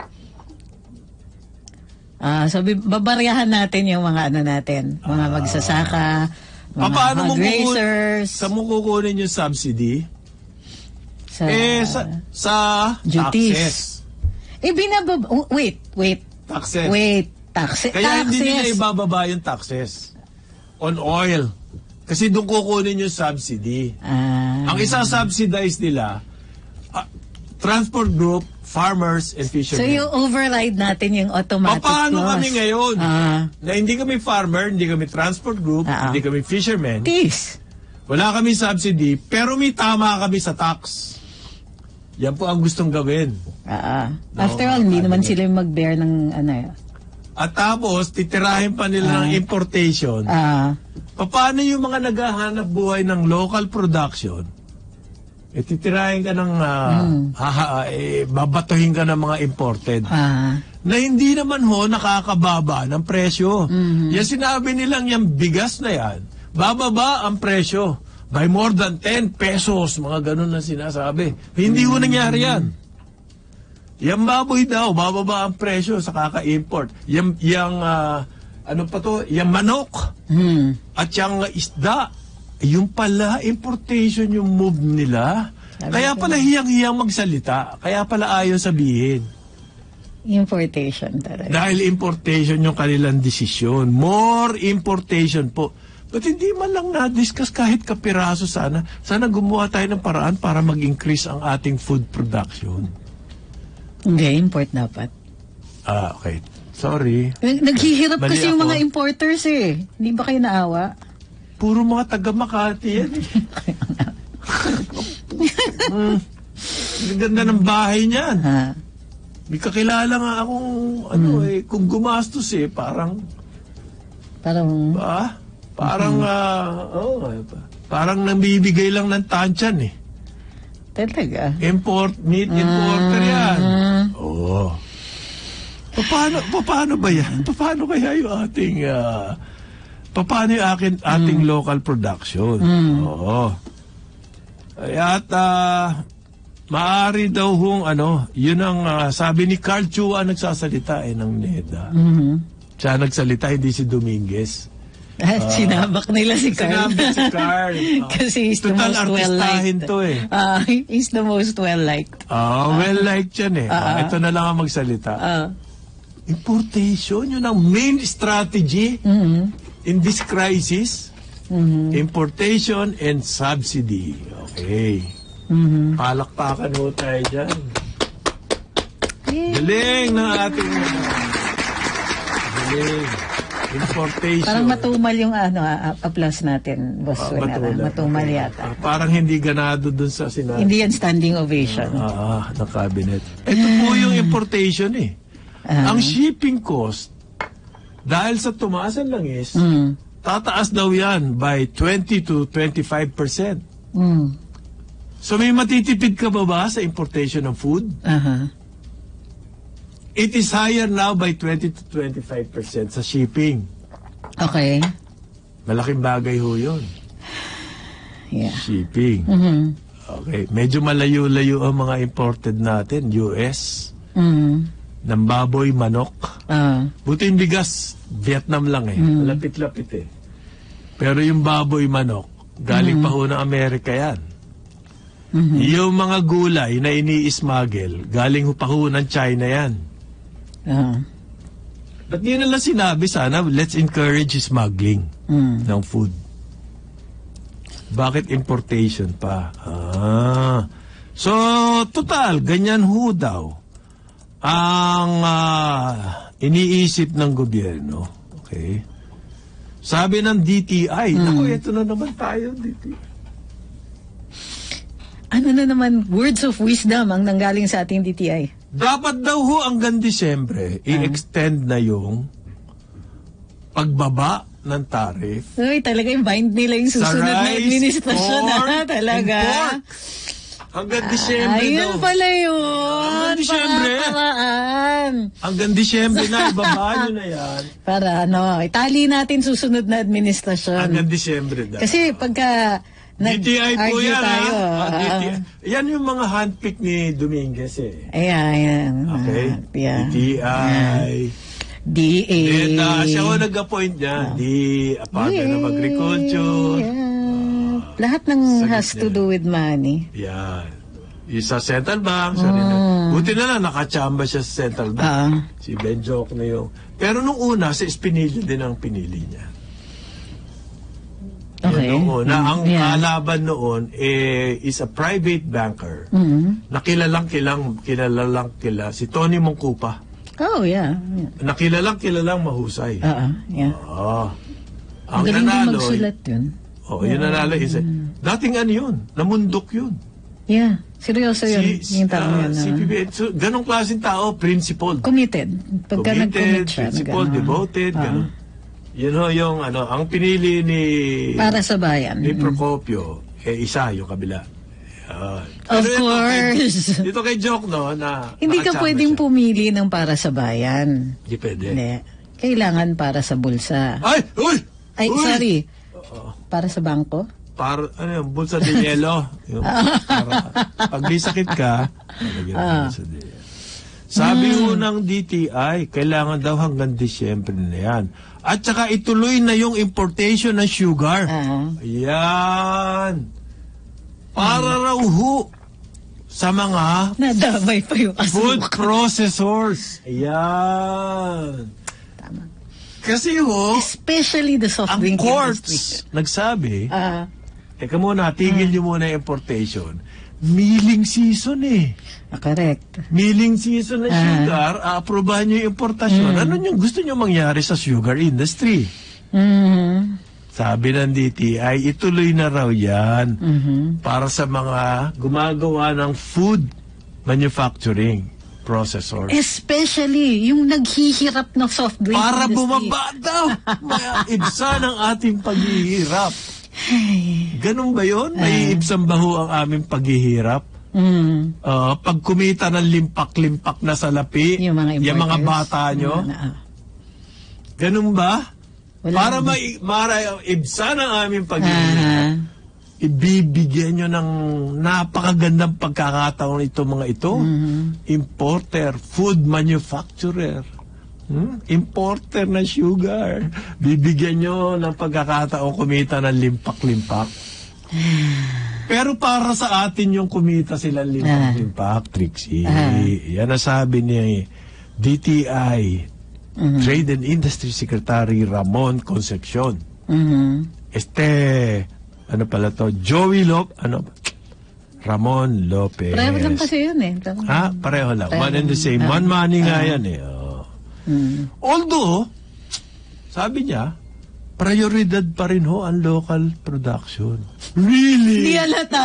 Ah, so bi- babaryahan natin yung mga ano natin, mga magsasaka, mga Pa- paano mo hog kukunin, raisers, sa mo kukunin yung subsidy? sa, eh, sa, sa duties. taxes. Eh, binabab... oh, wait, wait, Taxes. wait. Taxes. Kaya hindi nila taxes. ibababa yung taxes on oil. Kasi doon kukunin yung subsidy. Ah, Ang isa-subsidize nila, ah, transport group, farmers, and so fishermen. yung override natin yung automatic Paano clause. kami ngayon? Ah, Na hindi kami farmer, hindi kami transport group, Ah, ah. hindi kami fishermen, tis. wala kami subsidy, pero may tama kami sa tax. Yan po ang gustong gawin. Ah, No, after all, hindi ano naman yun? sila yung mag-bear ng ano. At tapos, titirahin pa nila ng importation. Ah, Paano yung mga naghahanap buhay ng local production? Eh, titirahin ka ng, ah, haha, eh, babatuhin ka ng mga imported. ah, Na hindi naman ho nakakababa ng presyo. Yan sinabi nilang yung bigas na yan, bababa ang presyo by more than ten pesos, mga ganun na sinasabi. Hindi ho nangyari yan. Yung baboy daw, bababa ang presyo sa kaka-import. Yung, yung ah, ano pa to, yung manok hmm. at yung isda, yung pala importation yung move nila. Kaya pala hiyang-hiyang magsalita. Kaya pala ayaw sabihin. Importation talaga. Dahil importation yung kanilang desisyon. More importation po. But hindi man lang na-discuss kahit kapiraso sana. Sana gumawa tayo ng paraan para mag-increase ang ating food production. Hindi, import dapat. Ah, okay. Sorry. Nag- Naghihirap Mali kasi yung ako. mga importers eh. Hindi ba kayo naawa? Puro mga taga Makati yan. mm. Ang ganda ng bahay niyan. Ha? May kakilala nga akong, ano eh, kung gumastos eh, parang, Parang, ah, parang, ah, oh, parang nambibigay lang ng tansyan eh. talaga. Import, meat importer yan. Oo. Paano, paano ba yan? Paano kaya yung ating, uh, paano yung akin, ating mm. local production? Mm. Oo. At, uh, maaari daw hong, ano, yun ang, uh, sabi ni Carl Chua nagsasalita eh, ng NEDA. Mm-hmm. Siya nagsalita, hindi si Dominguez. At uh, sinabak nila si Carl. Sinabak si Carl. Uh, Kasi he's the most well-liked. To eh. Uh, he's the most well-liked. Ah, uh, well-liked yan eh. Uh, uh, ito na lang ang magsalita. Uh, Importation, yun ang main strategy mm-hmm. in this crisis. Mm-hmm. Importation and subsidy. Okay. Mm-hmm. Palakpakan ho tayo dyan. Galing ng ating... Galing. Importation. Parang matumal yung ano, aplas natin, Boss uh, Matumal, matumal yata. Uh, parang hindi ganado dun sa sinabi. Hindi yan standing ovation. Ah, uh, ng cabinet. Ito po yung importation eh. Uh-huh. Ang shipping cost, dahil sa tumaas ang langis, mm. tataas daw yan by twenty to twenty-five percent. Mm. So may matitipid ka ba ba sa importation ng food? Uh-huh. It is higher now by twenty to twenty-five percent sa shipping. Okay. Malaking bagay ho yun. Yeah. Shipping. Mm-hmm. Okay. Medyo malayo-layo ang mga imported natin. U S. Mm-hmm. Ng baboy, manok. Uh-huh. Buti yung bigas, Vietnam lang eh. Mm-hmm. Malapit-lapit eh. Pero yung baboy, manok, galing mm-hmm. pa ho ng Amerika yan. Mm-hmm. Yung mga gulay na ini-smuggle, galing pa ho ng China yan. Uh-huh. Ba't di nila sinabi sana, let's encourage smuggling mm. ng food. Bakit importation pa? Ah. So, total, ganyan ho daw ang uh, iniisip ng gobyerno. Okay? Sabi ng D T I, mm. naku, ito na naman tayo, D T I. Ano na naman, words of wisdom ang nanggaling sa ating D T I? Dapat daw ho hanggang Disyembre, uh-huh. i-extend na yung pagbaba ng tariff. Uy, talaga yung bind nila yung susunod na administrasyon. Ha? Talaga. Hanggang Disyembre Ayun daw. Ayun pala yun. Hanggang Disyembre. Paraan. Hanggang Disyembre na, ibaba nyo na yan. Para ano, itali natin susunod na administrasyon. Hanggang Disyembre daw. Kasi pagka D T I po yan, tayo, ha? Uh, D T I. Yan yung mga handpick ni Dominguez eh. Ayan, ayan. Okay? Uh, yeah. D T I. D A. Then, uh, siya ko nag-appoint niya. Uh, D, Department of Agriculture. Yeah. Uh, Lahat ng has to do with money. Yan. Yung sa Central Bank. Sorry mm. na. Buti na lang, nakachamba siya sa Central Bank. Uh, si Benjok na yung... Pero nung una, si Espinillo din ang pinili niya. Okay. Noon, na ang yeah. kalaban noon eh, is a private banker mm-hmm. na kilalang kilang kilalang kila si Tony Mongkupa. Oh yeah. yeah. Na kilalang kilalang mahusay. Oo, uh-uh, yeah. Oh. Ang galing din magsulat yun. Oh, yun nanalo is mm. dating ano yun, namundok yun. Yeah, seryoso yun. Si, yung tao uh, yun. Si P B N, so, ganong klaseng tao, principled. Committed. Pagka nag-commit siya. Principled, devoted, uh-huh. ganon. Yun ho yung ano, ang pinili ni... Para sa bayan. Ni Procopio, eh, isa yung kabila. Uh, of course. Dito kay, dito kay Joke, no, na... Hindi ka pwedeng siya. Pumili ng para sa bayan. Hindi pwede. Hindi. Kailangan para sa bulsa. Ay! Uy! Ay, uy! sorry. Uh-oh. Para sa bangko? Para, ano yung bulsa de yelo. Yung, para, pag di sakit ka, nalagyan ng bulsa de yelo. Sabi hmm. ho ng D T I, kailangan daw hanggang Disyembre na yan. At saka ituloy na yung importation ng sugar. Uh-huh. Ayan. Para uh-huh. raw ho sa mga nadamay pa yung food processors. Ayan. Tama. Kasi ho, especially the soft drink industry. Ang courts nagsabi, uh-huh. teka muna, tigil uh-huh. nyo muna yung importation. Milling season eh. Ah, correct. Milling season na uh, sugar, aaprobahan nyo yung importasyon. Mm. Ano yung gusto nyo mangyari sa sugar industry? Mm-hmm. Sabi ng D T I, ituloy na raw yan mm-hmm. para sa mga gumagawa ng food manufacturing processors. Especially yung naghihirap ng soft drink para industry. Para bumaba daw. Ibsa ng ating paghihirap. Ganun ba yun? May uh, ibsang baho ang aming paghihirap? Mm. Uh, pag kumita ng limpak-limpak na salapi, Yung mga yung mga importers. bata nyo, Yung mga- ganun ba? Wala Para naman. mai mara ibsa ng aming pag-iingat, Ah. ibibigyan nyo ng napakagandang pagkakataon ito mga ito. Mm-hmm. Importer, food manufacturer, hmm? importer na sugar. Bibigyan nyo ng pagkakataon kumita ng limpak-limpak. Pero para sa atin yung kumita sila limpak-limpak, Trixie. Ah. Yan ang sabi ni D T I, Mhm. Trade and Industry Secretary Ramon Concepcion. Mhm. Este, ano pala to? Joey Lop, ano? Ramon Lopez. Pareho lang kasi yun eh. Ha? Pareho lang. Pareho One and the lang. same. Ah. One money nga Ah. yan eh. Oh. Mm. Although, sabi niya, prioridad pa rin ho ang local production. Really? Hindi halata.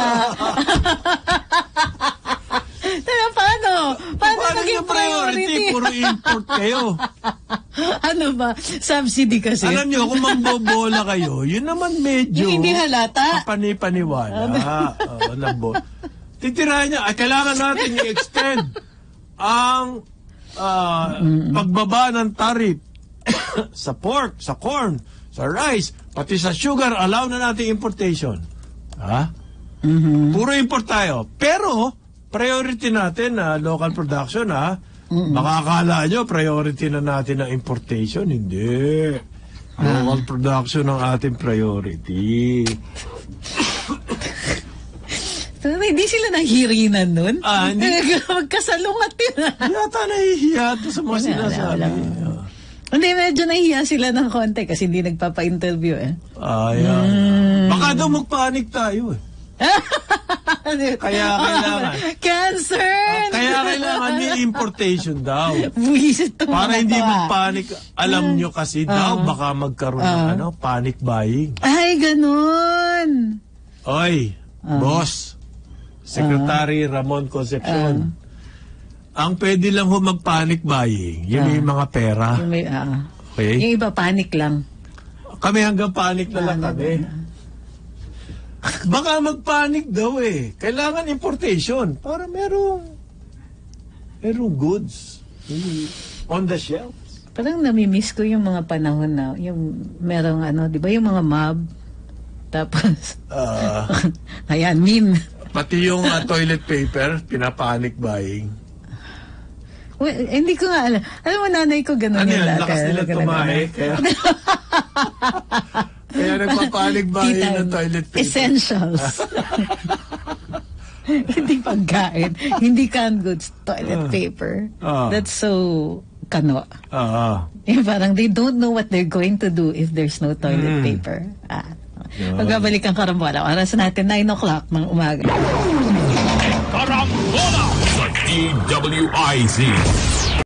Tala, paano? Paano, Paano naging yung priority? priority? Puro import kayo. Ano ba? Subsidy kasi. Alam niyo, kung mambobola kayo, yun naman medyo Yung hindi halata. kapani-paniwala. Oo, nabo. Titirahan niya, ay kailangan natin i-extend ang ah, pagbaba ng tariff sa pork, sa corn, sa rice, pati sa sugar, allow na natin importation. Ha? Mhm. Puro import tayo. Pero, priority natin na local production, ha? Makakala nyo, priority na natin ang importation. Hindi. Local production ang ating priority. So, hindi sila nahirinan nun? Ah, hindi. Magkasalungat yun. Yata nahihiya to sa mga Wala, sinasabi. wala, wala. Hindi, medyo nahihiya sila ng konti kasi hindi nagpapa-interview eh. Ayan. Baka daw magpanik tayo eh. Kaya kailangan. Cancer! Kaya kailangan may importation daw. Buwisit to Para mga hindi to, ah. magpanik. Alam nyo kasi daw, baka magkaroon ng ano, panic buying. Ay, ganun. Oy, boss, Secretary Ramon Concepcion, ang pwede lang ho mag-panic buying, yun yung mga pera. Yung, may, ah. Okay? Yung iba, panic lang. Kami hanggang panic na lang kami. Baka mag-panic daw eh. Kailangan importation para merong merong goods on the shelves. Parang namimiss ko yung mga panahon na, yung merong ano, di ba yung mga mob? Tapos, Ah, ayan, meme. pati yung ah, toilet paper, pinapanic buying. Well, hindi ko nga alam. Alam mo, nanay ko ganun Ano yung yan? lahat. Lakas nila Ganun, tumahe. ganun. Kaya, kaya nagpapanic buying Tea ng time. toilet paper. Essentials. Hindi pagkain. Hindi canned goods. Toilet paper. Ah. That's so kano. Ah, Yung parang they don't know what they're going to do if there's no toilet Mm. paper. Ah. Magbabalik ang karambola. Oras natin nine o'clock ng umaga. Karambola sa D W I Z.